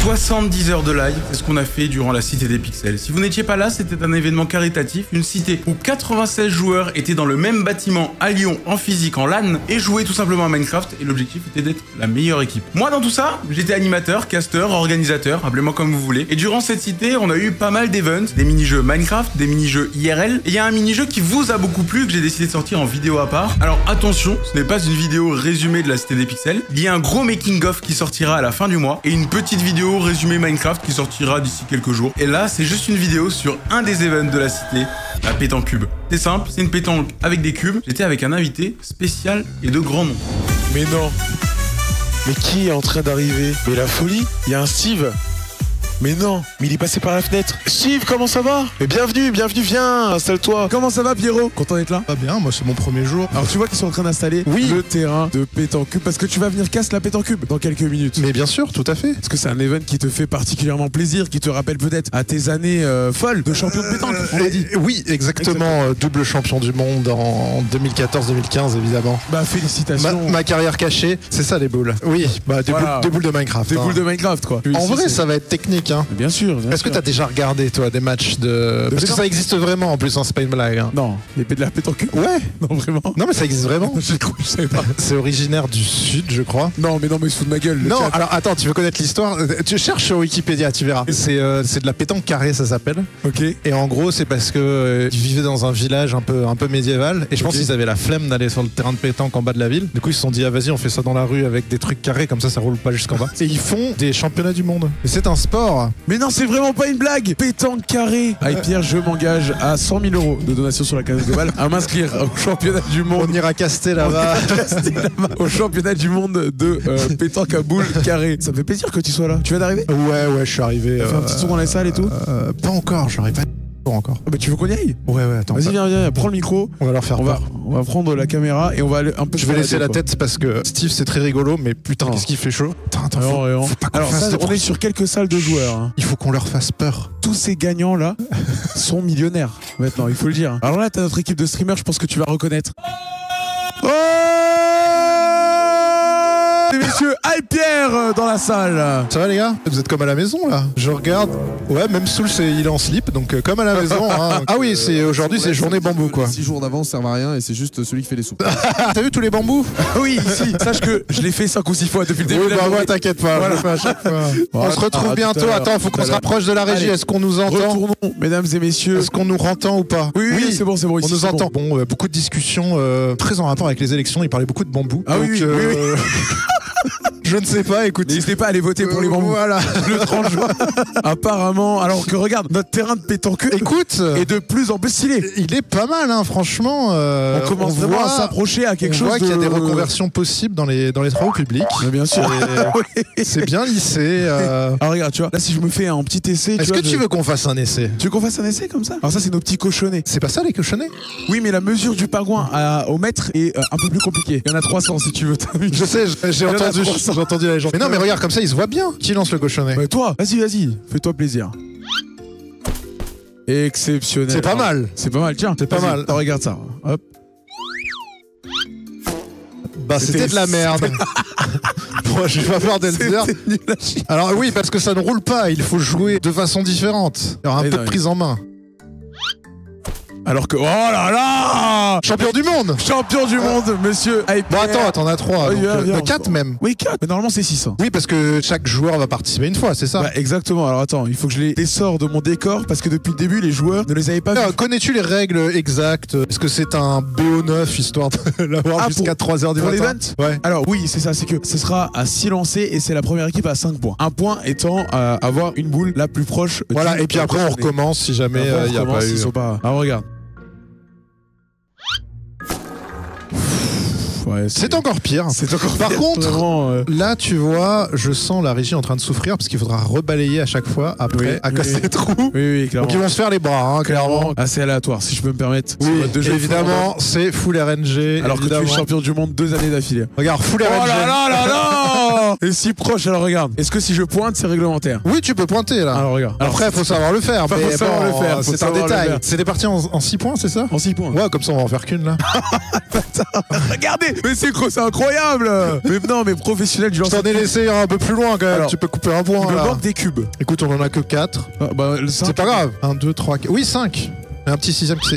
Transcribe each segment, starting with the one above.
70 heures de live, c'est ce qu'on a fait durant la Cité des Pixels. Si vous n'étiez pas là, c'était un événement caritatif, une cité où 96 joueurs étaient dans le même bâtiment à Lyon, en physique, en LAN, et jouaient tout simplement à Minecraft, et l'objectif était d'être la meilleure équipe. Moi, dans tout ça, j'étais animateur, casteur, organisateur, appelez-moi comme vous voulez. Et durant cette cité, on a eu pas mal d'events, des mini-jeux Minecraft, des mini-jeux IRL, et il y a un mini-jeu qui vous a beaucoup plu, que j'ai décidé de sortir en vidéo à part. Alors attention, ce n'est pas une vidéo résumée de la Cité des Pixels, il y a un gros making-of qui sortira à la fin du mois, et une petite vidéo résumée Minecraft qui sortira d'ici quelques jours. Et là, c'est juste une vidéo sur un des events de la cité, la pétanque cube. C'est simple, c'est une pétanque avec des cubes. J'étais avec un invité spécial et de grand nom. Mais non. Mais qui est en train d'arriver? Mais la folie? Il y a un Steve. Mais non, mais il est passé par la fenêtre. Steve, comment ça va? Mais bienvenue, viens, installe-toi. Comment ça va, Pierrot? Content d'être là? Pas bien, moi c'est mon premier jour. Alors tu vois qu'ils sont en train d'installer le terrain de pétanque cube parce que tu vas venir casser la pétanque cube dans quelques minutes. Mais bien sûr, tout à fait. Est-ce que c'est un event qui te fait particulièrement plaisir, qui te rappelle peut-être à tes années folles de champion de pétanque, on l'a dit? Oui, exactement. Double champion du monde en 2014-2015, évidemment. Bah félicitations. Ma carrière cachée, c'est ça les boules. Oui, bah des boules de Minecraft. Des boules de Minecraft, quoi. En vrai, ça va être technique, hein. Bien sûr. Est-ce que t'as déjà regardé, toi, des matchs de... Parce que ça existe vraiment, en plus, hein, c'est pas une blague. Hein. Non, l'épée de la pétanque cube? Ouais. Non, vraiment. Non, mais ça existe vraiment. Je savais pas. C'est originaire du sud, je crois. Non, mais il se fout de ma gueule. Non, alors attends, tu veux connaître l'histoire? Tu cherches sur Wikipédia, tu verras. C'est de la pétanque carrée, ça s'appelle. Ok. Et en gros, c'est parce que ils vivaient dans un village un peu médiéval. Et je pense qu'ils avaient la flemme d'aller sur le terrain de pétanque en bas de la ville. Du coup, ils se sont dit, ah vas-y, on fait ça dans la rue avec des trucs carrés, comme ça roule pas jusqu'en bas. Et ils font des championnats du monde. Et c'est un sport. Mais non, c'est vraiment pas une blague. Pétanque carré. Allez Pierre, je m'engage à 100 000 € de donation sur la case globale à m'inscrire au championnat du monde. On ira caster là-bas. Au championnat du monde de pétanque à boules carré. Ça me fait plaisir que tu sois là. Tu viens d'arriver? Ouais, je suis arrivé. T'as fait un petit tour dans la salle et tout? Pas encore, j'arrive pas encore. Ah bah tu veux qu'on y aille? Ouais, attends. Vas-y, viens, prends le micro. On va leur faire peur. On va prendre la caméra et on va aller un peu. Je vais laisser la tête parce que Steve c'est très rigolo, mais putain, qu'est-ce qu'il fait chaud. Attends, faut pas alors ça, on est sur quelques salles de joueurs. Hein. Il faut qu'on leur fasse peur. Tous ces gagnants là sont millionnaires maintenant, il faut le dire. Alors là, t'as notre équipe de streamers, je pense que tu vas reconnaître. Oh messieurs, Aïe Pierre dans la salle. Ça va les gars? Vous êtes comme à la maison là? Je regarde. Ouais, même Soul il est en slip, donc comme à la maison. Hein. Ah oui, c'est aujourd'hui c'est journée bambou quoi. 6 jours d'avance servent à rien et c'est juste celui qui fait les soupes. T'as vu tous les bambous? Oui, ici. Sache que je l'ai fait 5 ou 6 fois depuis le début. Oui, bah ouais, t'inquiète pas. Voilà. Je le fais à chaque fois. On se retrouve bientôt. Attends, faut qu'on se rapproche de la régie. Est-ce qu'on nous entend? Retournons, mesdames et messieurs. Est-ce qu'on nous entend ou pas? Oui, c'est bon. Ici, on nous entend. Bon, beaucoup de discussions très en rapport avec les élections. Il parlait beaucoup de bambou. Ah donc, oui. Je ne sais pas, écoute. N'hésitez pas à aller voter pour les bambous. Voilà. Le 30 juin. Apparemment, alors que regarde, notre terrain de pétanque est de plus en plus stylé. Il est pas mal, hein, franchement. On commence vraiment à s'approcher à quelque chose. On voit qu'il y a des reconversions possibles dans les travaux publics. Mais bien sûr. C'est bien lissé. Alors regarde, tu vois, là si je me fais un petit essai. Est-ce que tu veux qu'on fasse un essai? Tu veux qu'on fasse un essai comme ça? Alors ça, c'est nos petits cochonnets. C'est pas ça les cochonnets? Oui, mais la mesure du pingouin au mètre est un peu plus compliquée. Il y en a 300 si tu veux. Je sais, j'ai entendu la légende. Mais non, mais regarde, comme ça, il se voit bien. Qui lance le cochonnet? Mais toi, vas-y, fais-toi plaisir. Exceptionnel. C'est pas mal. C'est pas mal, tiens. C'est pas mal. Attends, regarde ça. Hop. Bah, c'était de la merde. Bon, je vais pas faire d'Elder. Alors oui, parce que ça ne roule pas. Il faut jouer de façon différente. Il y aura un peu de prise en main. Alors que... Oh là là! Champion du monde! Champion du monde, monsieur Hyper. Bon, attends, t'en as 3. Viens, 4 même. Oui, 4. Mais normalement, c'est 6. Hein. Oui, parce que chaque joueur va participer une fois, c'est ça? Bah, exactement. Alors attends, il faut que je les sors de mon décor parce que depuis le début, les joueurs ne les avaient pas vus. Connais-tu les règles exactes? Est-ce que c'est un BO9 histoire de l'avoir jusqu'à 3h du matin? Pour l'event? Ouais. Alors oui, c'est ça. C'est que ce sera à 6 lancers et c'est la première équipe à 5 points. Un point étant avoir une boule la plus proche. Voilà, et puis après, on recommence si jamais il n'y a pas eu. Alors regarde. Ouais, c'est encore pire. Par contre, vraiment, là, tu vois, je sens la régie en train de souffrir parce qu'il faudra rebalayer à chaque fois après à cause des trous. Oui, clairement. Donc ils vont se faire les bras, hein, clairement. Assez aléatoire, si je peux me permettre. Oui, évidemment, c'est full RNG. Alors que tu es champion du monde 2 années d'affilée. Regarde, full RNG. Oh là là là là. Oh, et si proche, alors regarde. Est-ce que si je pointe, c'est réglementaire? Oui, tu peux pointer là. Alors regarde. Après, il faut savoir le faire. Faut Mais savoir le faire, faut c'est un savoir le détail. faire. C'était parti en 6 points, c'est ça? En 6 points. Ouais, comme ça, on va en faire qu'une là. Regardez, mais c'est incroyable. Mais non, mais professionnel du Je lancer. t'en ai laissé un peu plus loin quand même. Alors, Tu peux couper un point. Il me Là. manque des cubes. Écoute, on en a que 4. Ah, bah, le cinq. C'est pas grave. 1, 2, 3, 4. Oui, 5. Un petit 6ème qui s'est.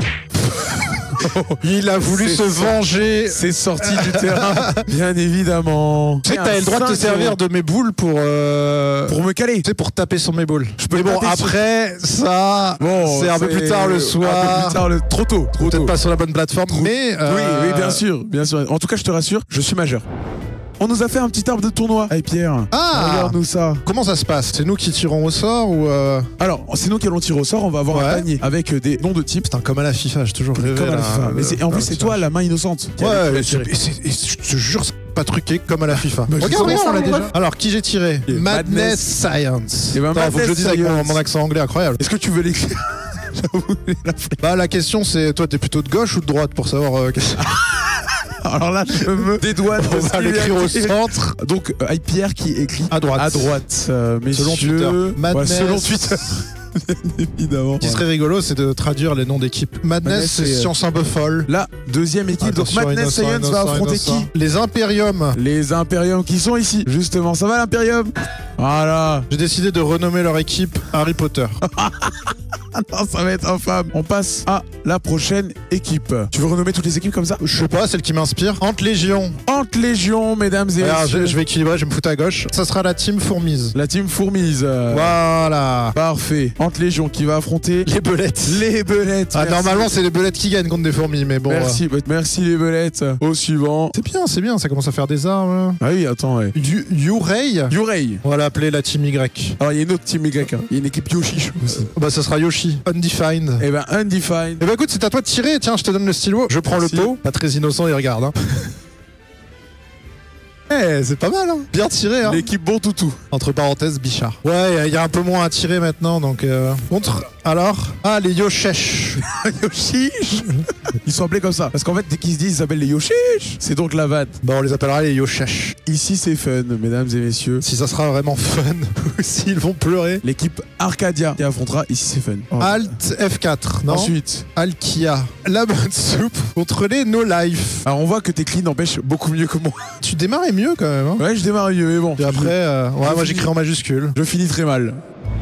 Il a voulu C'est se venger. C'est sorti du terrain, bien évidemment. Tu sais, t'as le droit de te servir de mes boules pour me caler. Tu sais, pour taper sur mes boules. peux Mais bon, taper sur- après, ça, c'est un peu plus tard le soir. Un peu plus tard trop tôt. Peut-être pas sur la bonne plateforme, mais. Oui, bien sûr, bien sûr. En tout cas, je te rassure, je suis majeur. On nous a fait un petit arbre de tournoi. Hey Pierre, Ah regarde-nous ça. Comment ça se passe? C'est nous qui tirons au sort ou Alors, c'est nous qui allons tirer au sort. On va avoir un Ouais. panier avec des noms de types. Putain, comme à la FIFA, j'ai toujours rêvé. Comme à la là, FIFA. Mais en plus, c'est toi la main innocente. qui a Ouais, tiré. et je te jure, c'est pas truqué comme à la FIFA. Bah, Regarde, justement, on l'a ça, déjà. Alors, qui j'ai tiré? Et Madness Science. Et ben, Attends, faut que je le dise avec Madness mon accent anglais incroyable. Est-ce que tu veux l'écrire? J'avoue, Bah, la question, c'est toi, t'es plutôt de gauche ou de droite pour savoir. Alors là, je me dédouane. On va l'écrire au centre. Donc, Pierre qui écrit À droite. à droite. Messieurs, Selon Twitter. Madness. Ouais, selon Twitter. Bien évidemment. Ce qui serait rigolo, c'est de traduire les noms d'équipes. Madness, Madness, c'est c'est, science un peu folle. La deuxième équipe. Attention, donc Madness innocent, Science va innocent, affronter innocent. qui? Les Imperium. Les Imperium qui sont ici. Justement, ça va l'Imperium? Voilà. J'ai décidé de renommer leur équipe Harry Potter. Non, ça va être infâme. On passe à la prochaine équipe. Tu veux renommer toutes les équipes comme ça? Je sais pas, celle qui m'inspire. Ante Légion. Ante Légion, mesdames et Alors, messieurs. je vais équilibrer, je vais me foutre à gauche. Ça sera la team Fourmise. La team Fourmise. Voilà. Parfait. Ante Légion qui va affronter Les belettes. les belettes. Ah, Merci. normalement, c'est les belettes qui gagnent contre des fourmis, mais bon. Merci, merci les belettes. Au suivant. C'est bien, ça commence à faire des armes. Ah oui, attends, ouais. Yurei. Yurei. On va l'appeler la team Y. Alors, il y a une autre team Y. Hein. Il y a une équipe Yoshi aussi. Bah, ça sera Yoshi. Undefined. Eh ben, Undefined. Eh ben, écoute, c'est à toi de tirer. Tiens, je te donne le stylo. Je prends Merci. le pot. Pas très innocent, il regarde. Hein. Eh, c'est pas mal, hein. Bien tiré, hein. L'équipe Bon Toutou. Entre parenthèses, Bichard. Ouais, il y a un peu moins à tirer maintenant, donc. Contre. Alors. Ah, les Yoshesh. Yoshi. Ils sont appelés comme ça. Parce qu'en fait, dès qu'ils se disent, ils s'appellent les Yoshi. C'est donc la vanne. Bon, on les appellera les Yoshesh. Ici, c'est fun, mesdames et messieurs. Si ça sera vraiment fun, ou s'ils vont pleurer. L'équipe Arcadia qui affrontera. Ici, c'est fun. Oh. Alt F4, non. Ensuite. Alkia. La bonne soupe contre les No Life. Alors, on voit que tes clean n'empêchent beaucoup mieux que moi. Tu démarrais mieux quand même, hein. Ouais, je démarre mieux, mais bon. Et après, ouais, moi j'écris en majuscule. Je finis très mal.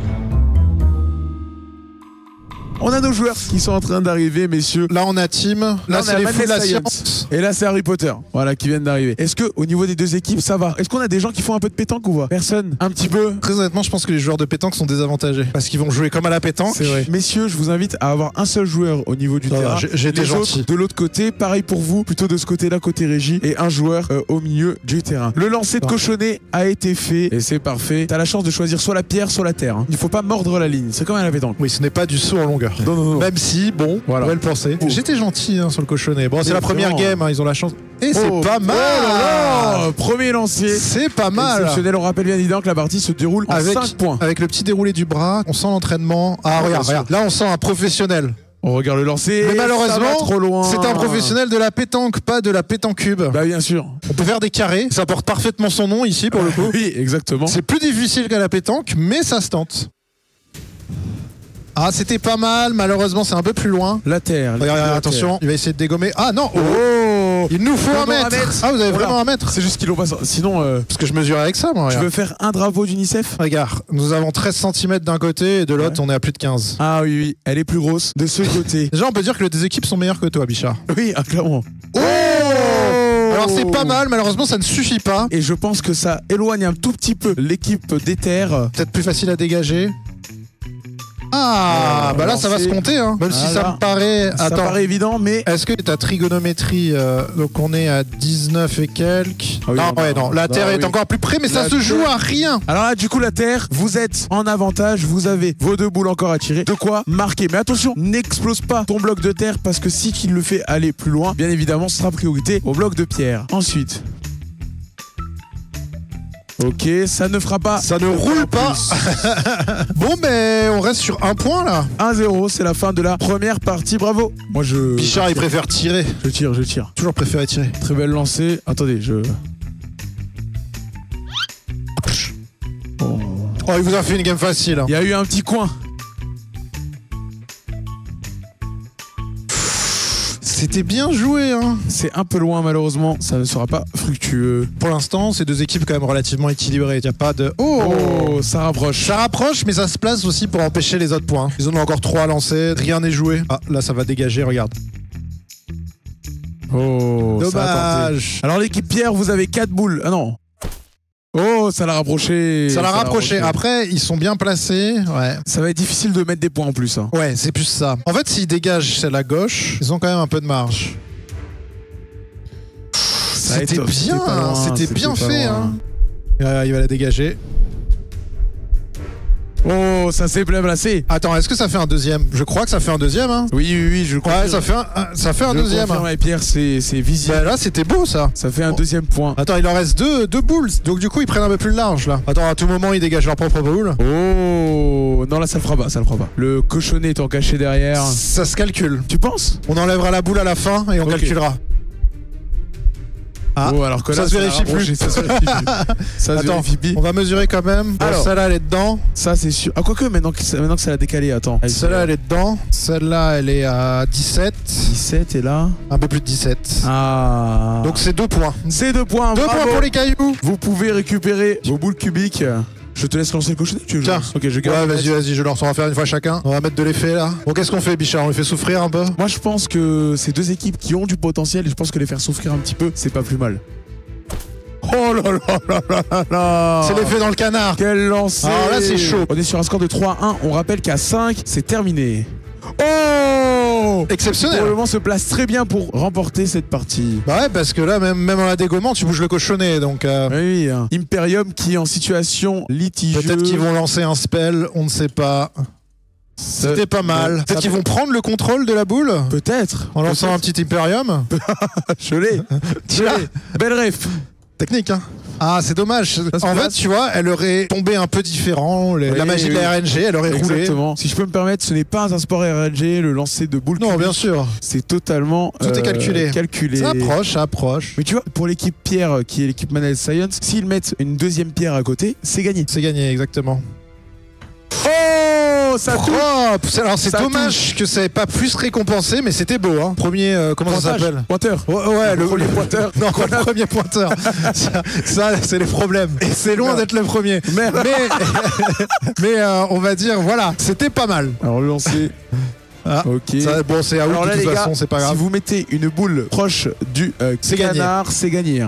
On a nos joueurs qui sont en train d'arriver, messieurs. Là, on a team. Là, on a c'est les fous de la Madness science. Et là, c'est Harry Potter. Voilà, qui viennent d'arriver. Est-ce que au niveau des deux équipes, ça va? Est-ce qu'on a des gens qui font un peu de pétanque ou pas? Personne? Un petit peu? Très honnêtement, je pense que les joueurs de pétanque sont désavantagés. Parce qu'ils vont jouer comme à la pétanque. C'est vrai. Messieurs, je vous invite à avoir un seul joueur au niveau du Ça va, terrain. j'ai été Les gentil. autres de l'autre côté, pareil pour vous, plutôt de ce côté-là, côté régie, et un joueur au milieu du terrain. Le lancer de cochonnet a été fait et c'est parfait. T'as la chance de choisir soit la pierre, soit la terre. Hein. Il faut pas mordre la ligne. C'est comme à la pétanque. Oui, ce n'est pas du saut en longueur. Non, non, non. Même si, bon, Voilà. on va le penser. Oh. J'étais gentil hein, sur le cochonnet. Bon, c'est Mais la première vraiment. game, hein, ils ont la chance. Et c'est Oh. pas mal. Oh là là. Premier lancier. C'est pas mal. Exceptionnel. On rappelle bien évidemment que la partie se déroule en 5 points. Avec le petit déroulé du bras, on sent l'entraînement. Ah, Oh, regarde, bien regarde. Là, on sent un professionnel. On regarde le lancer. Mais Ça va malheureusement, trop loin. c'est un professionnel de la pétanque, pas de la pétanque cube. Bah bien sûr. On peut faire des carrés, ça porte parfaitement son nom ici pour le coup. Oui, exactement. C'est plus difficile qu'à la pétanque, mais ça se tente. Ah, c'était pas mal, malheureusement c'est un peu plus loin. La terre. Regarde, attention, il va essayer de dégommer. Ah non, oh, il nous faut un Vraiment mètre. un mètre. Ah, vous avez Voilà. vraiment un mètre. C'est juste qu'ils l'ont pas. Sinon, Parce que je mesure avec ça, moi. tu regarde. veux faire un drapeau d'UNICEF? Regarde, nous avons 13 cm d'un côté et de l'autre on est à plus de 15. Ah oui, oui, elle est plus grosse de ce côté. Déjà, on peut dire que les deux équipes sont meilleures que toi, Bichard. Oui, ah, clairement. Oh, alors c'est pas mal, malheureusement ça ne suffit pas. Et je pense que ça éloigne un tout petit peu l'équipe d'Ether. Peut-être plus facile à dégager. Ah, bah là ça va se compter, hein. Même si ça Voilà. me paraît. Ça Attends. paraît évident, mais Est-ce que ta trigonométrie, donc on est à 19 et quelques. Ah oui, non, non, ouais, non. non. La Bah Terre est oui. encore plus près, mais ça La se joue Terre- à rien. alors là, du coup, la Terre, vous êtes en avantage. Vous avez vos deux boules encore à tirer. De quoi marquer. Mais attention, n'explose pas ton bloc de terre parce que si tu le fais aller plus loin, bien évidemment, ce sera priorité au bloc de pierre. Ensuite. Ok, ça ne fera pas. Ça ne roule pas. Bon, ben on reste sur un point là. 1-0, c'est la fin de la première partie. Bravo. Moi, je. Bichard, il préfère tirer. Je tire. Toujours préféré tirer. Très belle lancée. Attendez, je. Oh, il vous a fait une game facile. Hein. Il y a eu un petit coin. C'était bien joué, hein. C'est un peu loin, malheureusement. Ça ne sera pas fructueux. Pour l'instant, c'est deux équipes quand même relativement équilibrées. Il n'y a pas de... Oh, ça rapproche. Ça rapproche, mais ça se place aussi pour empêcher les autres points. Ils en ont encore 3 à lancer. Rien n'est joué. Ah, là, ça va dégager, regarde. Oh, dommage. Alors, l'équipe Pierre, vous avez 4 boules. Ah non. Oh, ça l'a rapproché. Ça l'a rapproché. Après, ils sont bien placés. Ouais. Ça va être difficile de mettre des points en plus. Hein. Ouais, c'est plus ça. En fait, s'ils dégagent celle à gauche, ils ont quand même un peu de marge. C'était bien, c'était bien fait. Hein. Il va la dégager. Oh, ça s'est bien placé. Attends, est-ce que ça fait un deuxième? Je crois que ça fait un deuxième. Hein. Oui, je crois. Ouais, ça fait un deuxième. Hein. Pierre, c'est visible. Bah là, c'était beau ça. Ça fait un deuxième point. Attends, il en reste deux boules. Donc du coup, ils prennent un peu plus large là. Attends, à tout moment, ils dégagent leur propre boule. Oh, non là, ça le fera pas, Le cochonnet étant caché derrière. Ça se calcule. Tu penses? On enlèvera la boule à la fin et on calculera. Ah, oh, alors que ça là, se vérifie plus. Ça se vérifie plus. Ça se vérifie plus. On va mesurer quand même. Alors, celle-là, elle est dedans. Ça, c'est sûr. Ah, quoique, maintenant que ça l'a décalé, attends. Celle-là, elle est dedans. Celle-là, elle est à 17. 17 et là un peu plus de 17. Ah. Donc, c'est 2 points. C'est 2 points. 2 points pour les cailloux. Vous pouvez récupérer vos boules cubiques. Je te laisse lancer le cochonnet, tu veux? Tiens. Ok, je garde. Ouais, vas-y, je leur en faire une fois chacun. On va mettre de l'effet là. Bon, qu'est-ce qu'on fait, Bichard? On les fait souffrir un peu? Moi, je pense que c'est deux équipes qui ont du potentiel et je pense que les faire souffrir un petit peu, c'est pas plus mal. Oh là là là là là là. C'est l'effet dans le canard. Quel lancer. Alors là, c'est chaud. On est sur un score de 3-1. On rappelle qu'à 5, c'est terminé. Oh, exceptionnel. Pour le moment, se place très bien pour remporter cette partie. Bah ouais, parce que là, même en la dégommant, tu bouges le cochonnet. Donc oui, hein. Imperium qui est en situation litigieuse. Peut-être qu'ils vont lancer un spell, on ne sait pas. C'était pas mal. Peut-être qu'ils vont prendre le contrôle de la boule. Peut-être. En lançant un petit Imperium. Je l'ai. Belle ref. Technique, hein. Ah, c'est dommage. En fait, tu vois, elle aurait tombé un peu différent. La magie de la RNG, elle aurait roulé. Exactement. Si je peux me permettre, ce n'est pas un sport RNG, le lancer de boule. Non, bien sûr. C'est totalement. Tout est calculé. Ça approche. Mais tu vois, pour l'équipe Pierre, qui est l'équipe Manel Science, s'ils mettent une deuxième pierre à côté, c'est gagné. C'est gagné, exactement. Oh, ça touche. Alors c'est dommage que ça n'ait pas plus récompensé, mais c'était beau. Hein. Premier, comment ça s'appelle? Pointeur. Ouais, le premier pointeur. Non, pas le premier pointeur. ça c'est les problèmes. Et c'est loin d'être le premier. Mais on va dire, voilà, c'était pas mal. Alors le lancer. Ah, ok. Ça, bon, c'est à out de toute façon, c'est pas grave. Si vous mettez une boule proche du canard, c'est gagné.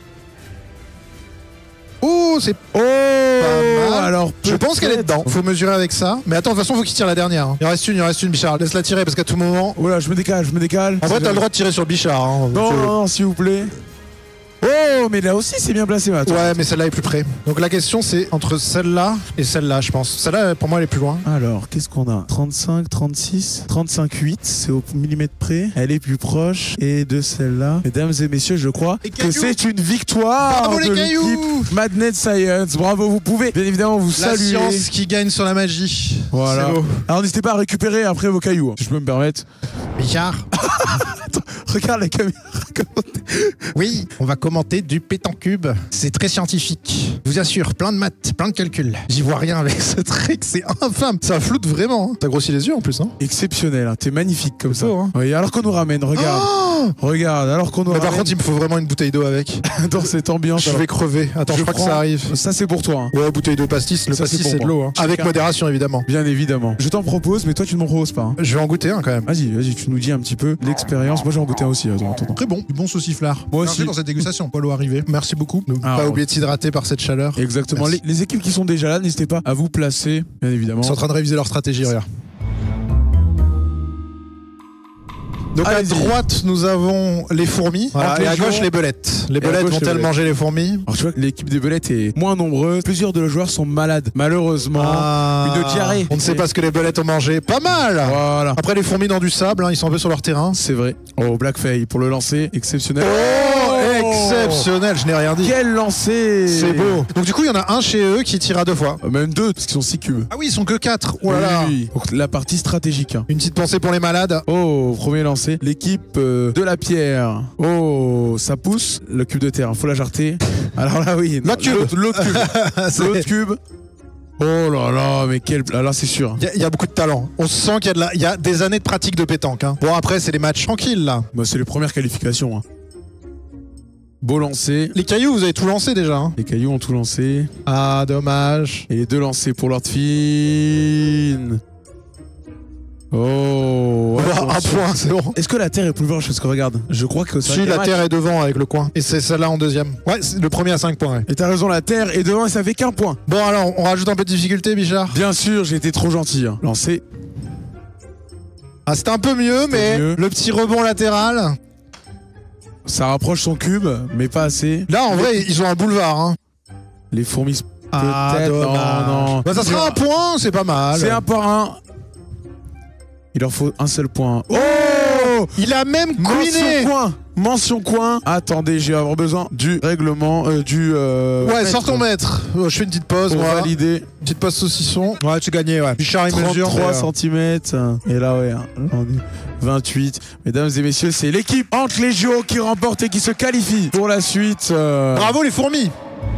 Oh, c'est pas mal. Alors, je pense qu'elle est dedans. Faut mesurer avec ça. Mais attends, de toute façon, faut qu'il tire la dernière. Il en reste une, Bichard. Laisse-la tirer parce qu'à tout moment. Oh là, je me décale. En vrai, t'as le droit de tirer sur Bichard. Hein. Non, s'il vous plaît. Oh, mais là aussi, c'est bien placé, Matt. Ouais, mais celle-là est plus près. Donc la question, c'est entre celle-là et celle-là, je pense. Celle-là, pour moi, elle est plus loin. Alors, qu'est-ce qu'on a? 35, 36, 35, 8. C'est au millimètre près. Elle est plus proche. Et de celle-là, mesdames et messieurs, je crois que c'est une victoire. Bravo les cailloux. Madnet Science. Bravo, vous pouvez bien évidemment vous saluer. La science qui gagne sur la magie. Voilà. Alors, n'hésitez pas à récupérer après vos cailloux, si je peux me permettre. Bichard. Attends, regarde la caméra. Oui, on va commenter du pétancube. C'est très scientifique. Je vous assure, plein de maths, plein de calculs. J'y vois rien avec ce truc, c'est infâme. Ça floute vraiment. Hein. T'as grossi les yeux en plus. Hein. Exceptionnel, hein. T'es magnifique comme ça. Hein. Oui, alors qu'on nous ramène, regarde. Oh, regarde, alors qu'on nous ramène. Par contre, il me faut vraiment une bouteille d'eau avec. Dans cette ambiance. Je vais crever. Attends, je crois que ça arrive. Ça, c'est pour toi. Hein. Ouais, bouteille d'eau pastis. Le pastis, c'est de l'eau. Hein. Avec modération, évidemment. Bien évidemment. Je t'en propose, mais toi, tu ne m'en proposes pas. Hein. Je vais en goûter un quand même. Vas-y, tu nous dis un petit peu l'expérience. Moi, je vais en goûter un aussi. Attends. Très bon. Du bon sauciflard. Moi aussi. Dans cette dégustation. Polo arrivé. Merci beaucoup. Ne pas oublier de s'hydrater par cette chaleur. Exactement. Les équipes qui sont déjà là, n'hésitez pas à vous placer, bien évidemment. Ils sont en train de réviser leur stratégie, regarde. Donc à droite, nous avons les fourmis. Voilà, et à gauche, les belettes. Les belettes vont-elles manger les fourmis? Alors tu vois que l'équipe des belettes est moins nombreuse. Plusieurs de leurs joueurs sont malades. Malheureusement, une diarrhée. On ne sait pas ce que les belettes ont mangé. Pas mal. Voilà. Après, les fourmis dans du sable, hein, ils sont un peu sur leur terrain. C'est vrai. Oh, Blackfay pour le lancer. Exceptionnel. Exceptionnel, je n'ai rien dit. Quel lancer. C'est beau. Donc du coup, il y en a un chez eux qui tire à 2 fois. Même 2, parce qu'ils sont 6 cubes. Ah oui, ils sont que 4. Oh là là. Oui. Donc, la partie stratégique. Hein. Une petite pensée pour les malades. Oh, premier lancer. L'équipe de la pierre. Oh, ça pousse. Le cube de terre, faut la jarter. Alors là, oui. L'autre cube. L'autre cube. L'autre cube. Oh là là, mais quel... Là, c'est sûr. Il y a beaucoup de talent. On sent qu'il y a des années de pratique de pétanque. Hein. Bon, après, c'est les matchs tranquilles, là. Bah, c'est les premières qualifications. Hein. Beau lancé. Les cailloux, vous avez tout lancé déjà. Hein. Les cailloux ont tout lancé. Ah, dommage. Et les 2 lancés pour Lord Finn. Oh, un point, c'est bon. Est-ce que la terre est plus proche? Parce que regarde, je crois que ça. Si, la terre est devant avec le coin. Et c'est celle-là en deuxième. Ouais, le premier à 5 points. Ouais. Et t'as raison, la terre est devant et ça fait qu'un point. Bon, alors, on rajoute un peu de difficulté, Bichard. Bien sûr, j'ai été trop gentil. Hein. Lancé. Ah, c'était un peu mieux, mais le petit rebond latéral. Ça rapproche son cube, mais pas assez. Là, en vrai, ils ont un boulevard. Hein. Les fourmis. Ah, peut-être. dommage. Non. Bah, ça sera un point, c'est pas mal. C'est un par un. Il leur faut un seul point. Oh, il a même couiné. Mention coin. Attendez, je vais avoir besoin du règlement Ouais, sors ton maître. Je fais une petite pause. Pour moi. valider. Petite pause saucisson. Ouais, tu gagnais, ouais. Bichard, il mesure. 33 cm. Et là, ouais. On est 28. Mesdames et messieurs, c'est l'équipe entre les JO qui remporte et qui se qualifie pour la suite. Bravo les fourmis.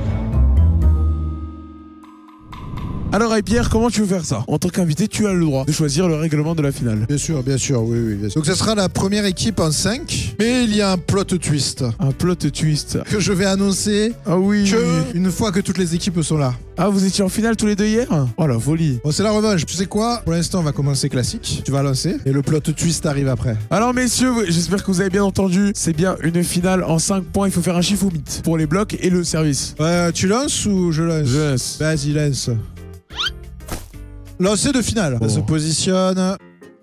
Alors, Pierre, comment tu veux faire ça? En tant qu'invité, tu as le droit de choisir le règlement de la finale. Bien sûr, oui, bien sûr. Donc, ce sera la première équipe en 5. Mais il y a un plot twist. Un plot twist. Que je vais annoncer. Ah oui. Une fois que toutes les équipes sont là. Ah, vous étiez en finale tous les deux hier? Oh la folie. Bon, c'est la revanche. Tu sais quoi? Pour l'instant, on va commencer classique. Tu vas lancer. Et le plot twist arrive après. Alors, messieurs, j'espère que vous avez bien entendu. C'est bien une finale en 5 points. Il faut faire un chiffre ou mythe pour les blocs et le service. Tu lances ou je lance? Je lance. Vas-y, lance. Lancer de finale. Ça se positionne.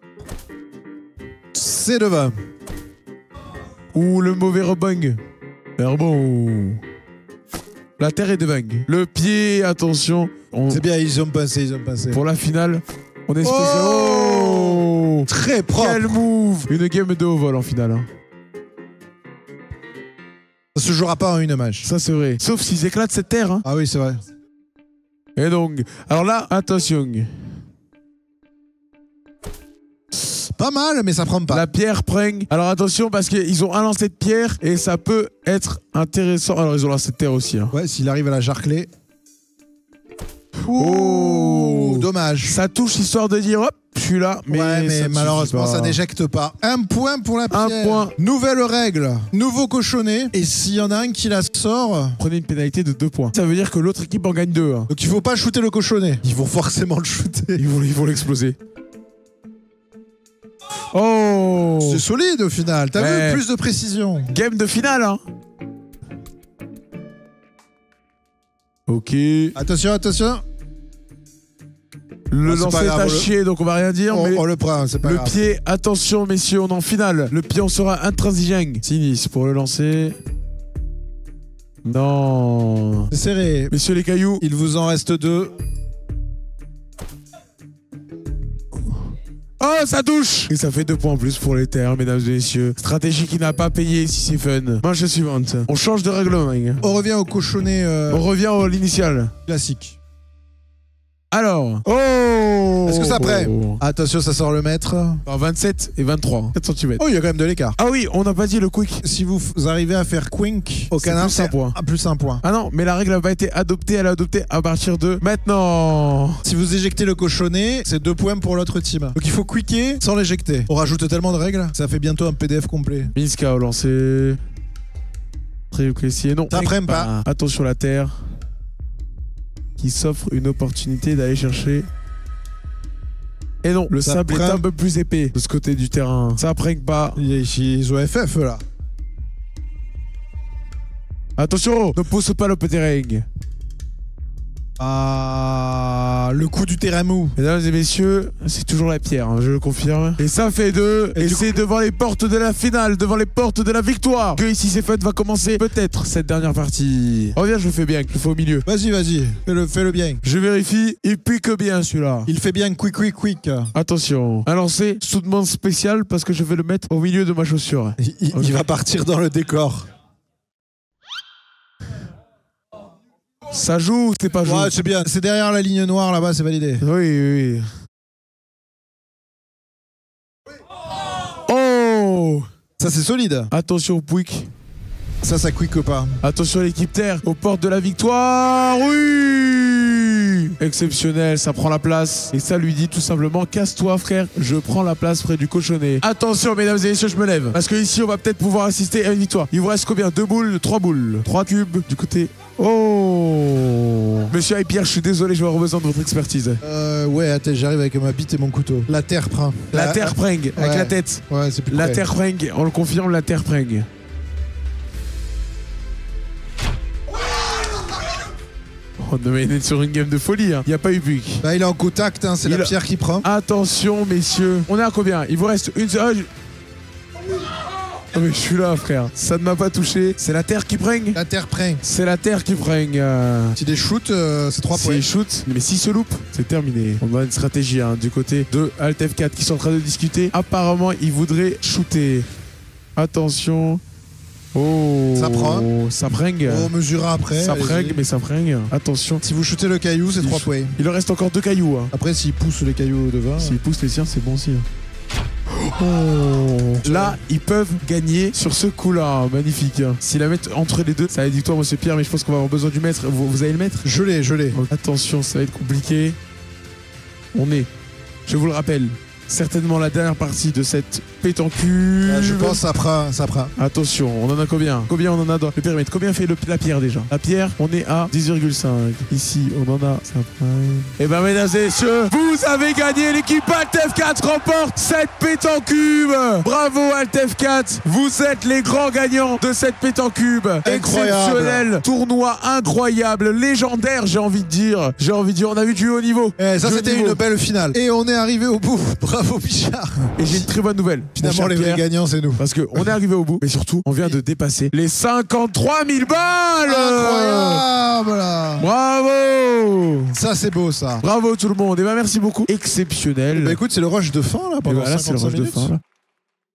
C'est de 20. Ouh, le mauvais rebung. Bon. La terre est de 20. Le pied, attention. C'est bien, ils ont pensé. Pour la finale, on est spécial. Oh, très propre. Quel move. Une game de haut vol en finale. Hein. Ça se jouera pas en une match. Ça, c'est vrai. Sauf s'ils éclatent cette terre. Hein. Ah oui, c'est vrai. Et donc, alors là, attention. Pas mal, mais ça prend pas. La pierre prend. Alors attention, parce qu'ils ont un lancer de pierre et ça peut être intéressant. Alors ils ont lancé de terre aussi. Hein. Ouais, s'il arrive à la jarcler. Oh, dommage. Ça touche histoire de dire hop, je suis là. Mais, ouais, mais malheureusement, ça n'éjecte pas. Un point pour la pierre. Un point. Nouvelle règle. Nouveau cochonnet. Et s'il y en a un qui la sort, prenez une pénalité de 2 points. Ça veut dire que l'autre équipe en gagne 2. Hein. Donc il faut pas shooter le cochonnet. Ils vont forcément le shooter. Ils vont l'exploser. Oh, c'est solide au final. T'as vu, plus de précision. Game de finale, hein. Ok. Attention. Le lancer est à chier, donc on va rien dire. Mais on le prend, c'est pas grave. Le pied, attention messieurs, on est en finale. Le pied, on sera intransigeant. Sinis pour le lancer. Non. C'est serré. Messieurs les cailloux. Il vous en reste 2. Oh, ça touche! Et ça fait 2 points en plus pour les terres, mesdames et messieurs. Stratégie qui n'a pas payé si c'est fun. Manche suivante. On change de règlement. On revient au cochonnet. On revient à l'initial. Classique. Alors. Oh! Est-ce que ça prêt? Attention, ça sort le mètre. Alors 27 et 23. 4 cm. Oh, il y a quand même de l'écart. Ah oui, on n'a pas dit le quick. Si vous arrivez à faire quink au canard, c'est plus un point. Ah non, mais la règle n'a pas été adoptée. Elle est adoptée à partir de maintenant. Si vous éjectez le cochonnet, c'est 2 points pour l'autre team. Donc il faut quicker sans l'éjecter. On rajoute tellement de règles, ça fait bientôt un PDF complet. Minska au lancer. Très caissier. Non. Ça prenne pas. Attention la terre. Qui s'offre une opportunité d'aller chercher. Et non, le sable est un peu plus épais de ce côté du terrain. Ça prenne pas. Ils ont FF là. Attention, ne pousse pas le petit ring. Ah, le coup du terrain mou. Mesdames et messieurs, c'est toujours la pierre, hein, je le confirme. Et ça fait 2. Et c'est devant les portes de la finale, devant les portes de la victoire, que ici c'est fun va commencer peut-être cette dernière partie. Reviens, je le fais bien, je le fais au milieu. Vas-y, fais-le bien. Je vérifie, il pique bien celui-là. Il fait bien quick. Attention, un lancer soudement spécial parce que je vais le mettre au milieu de ma chaussure. Il va partir dans le décor. Ça joue ou c'est pas joué? Ouais, c'est bien. C'est derrière la ligne noire là-bas, c'est validé. Oui. Oh! Ça, c'est solide. Attention, Pouic. Ça quick pas. Attention, l'équipe terre aux portes de la victoire. Oui! continue. Exceptionnel, ça prend la place. Et ça lui dit tout simplement, casse-toi frère, je prends la place près du cochonnet. Attention mesdames et messieurs, je me lève. Parce que ici on va peut-être pouvoir assister à une victoire. Il vous reste combien? 2 boules, 3 boules. 3 cubes du côté. Oh Monsieur Pierre, je suis désolé, je vais avoir besoin de votre expertise. Ouais, attends, j'arrive avec ma bite et mon couteau. La terre prend. La terre pringue, avec ouais. la tête. Ouais, c'est plus La près. terre pringue, on le confirme, la terre pringue. Oh non mais il est sur une game de folie, hein. Il n'y a pas eu but. Bah, il est en contact, hein, c'est la pierre qui prend. Attention messieurs, on est à combien? Il vous reste une seule... Oh mais je suis là frère, ça ne m'a pas touché. C'est la terre qui pringue. La terre prend. C'est la terre qui pringue. Si des shoots, c'est 3 points. S'il shoot, mais s'il se loupe, c'est terminé. On a une stratégie hein, du côté de Alt F4 qui sont en train de discuter. Apparemment, il voudrait shooter. Attention. Oh. Ça prend. Ça pringue. On mesurera après. Ça allez-y. pringue, mais ça pringue. Attention. Si vous shootez le caillou, c'est 3 points. Il en reste encore 2 cailloux. Hein. Après, s'il pousse les cailloux devant. S'il pousse les siens, c'est bon aussi. Hein. Oh. Là, ils peuvent gagner sur ce coup-là. Magnifique. Hein. S'ils la mettent entre les deux, ça va être victoire, monsieur Pierre, mais je pense qu'on va avoir besoin du maître. Vous allez le mettre? Je l'ai. Donc, attention, ça va être compliqué. On est, je vous le rappelle, certainement la dernière partie de cette pétancule. Je pense que ça prend. Attention, on en a combien? Combien on en a dans le périmètre? Combien fait la pierre déjà? La pierre, on est à 10,5. Ici, on en a... Et ben mesdames et messieurs, vous avez gagné. L'équipe Alt F4 remporte cette pétancube. Bravo Alt F4. Vous êtes les grands gagnants de cette pétancube. Exceptionnel. Tournoi incroyable, légendaire, j'ai envie de dire. On a vu du haut niveau. Ça, c'était une belle finale. Et on est arrivé au bout. Bravo Bichard. Et j'ai une très bonne nouvelle. Finalement, les vrais gagnants, c'est nous. Parce qu'on est arrivé au bout, mais surtout, on vient de dépasser les 53 000 balles. Incroyable. Bravo. Ça, c'est beau, ça. Bravo tout le monde. Et ben merci beaucoup. Exceptionnel. Bah écoute, c'est le rush de fin, là, pendant voilà, c'est le 55 rush de minutes. fin, là.